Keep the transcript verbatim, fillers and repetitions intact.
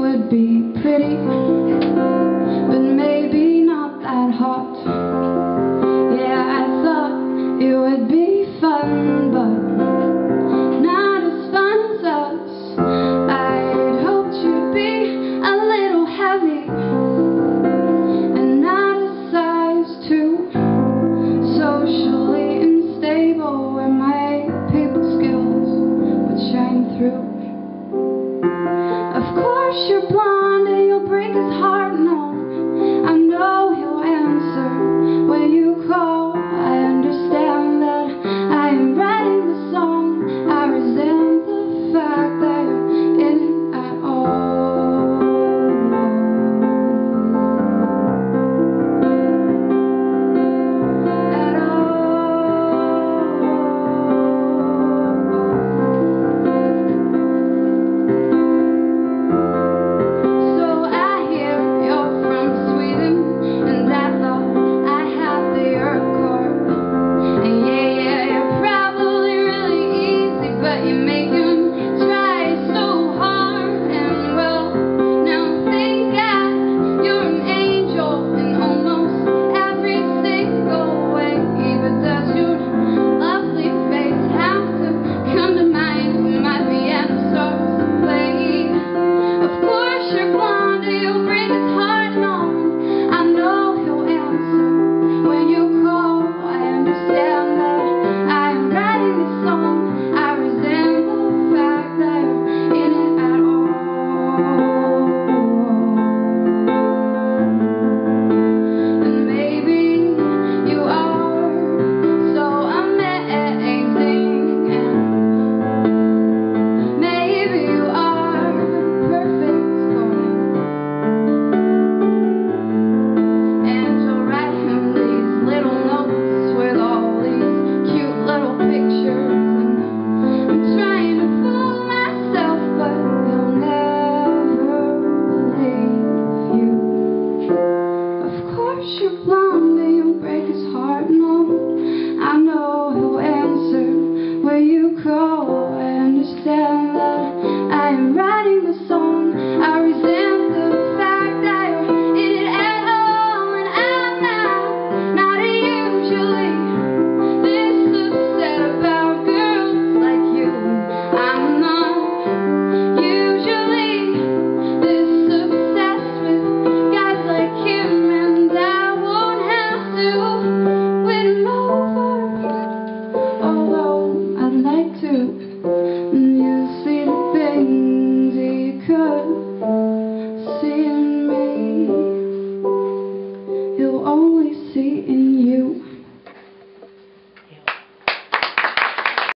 would be pretty, but maybe not that hot. Yeah, I thought it would be fun, but not as fun as us. I'd hoped you'd be a little heavy and not a size two, socially unstable, where my people skills would shine through. Of course you're blonde and you'll break his heart, no, I know he'll answer when you call. I understand that I am writing the song. I resent the fact that you're in it at all. At you're blonde and you'll break his heart, no, I know he'll answer when you call. I understand that I am writing the song. I resent the fact that you're in it at all, and I'm not, not usually this upset about girls like you. I'm not usually this obsessed with guys like him, and I Although I'd like to, you see the things he could